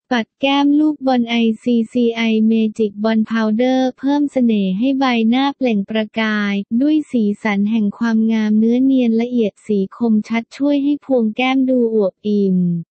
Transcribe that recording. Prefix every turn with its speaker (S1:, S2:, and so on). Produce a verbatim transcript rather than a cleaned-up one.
S1: ปัดแก้มลูกบอล ไอ ซี ซี ไอ Magic Bond Powder เพิ่มเสน่ห์ให้ใบหน้าเปล่งประกายด้วยสีสันแห่งความงามเนื้อเนียนละเอียดสีคมชัดช่วยให้พวงแก้มดูอวบอิ่ม